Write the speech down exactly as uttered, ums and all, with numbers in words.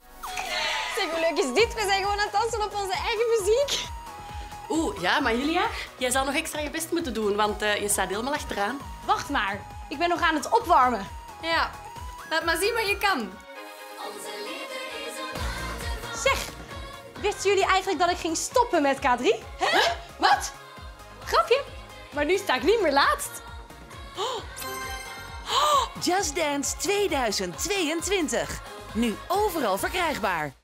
Zeg, hoe leuk is dit? We zijn gewoon aan het dansen op onze eigen muziek. Oeh, ja, maar Julia, jij zal nog extra je best moeten doen, want uh, je staat helemaal achteraan. Wacht maar, ik ben nog aan het opwarmen. Ja, laat maar zien wat je kan. Zeg, wisten jullie eigenlijk dat ik ging stoppen met K drie? Hè? Wat? Grapje, maar nu sta ik niet meer laatst. Just Dance tweeduizend tweeëntwintig. Nu overal verkrijgbaar.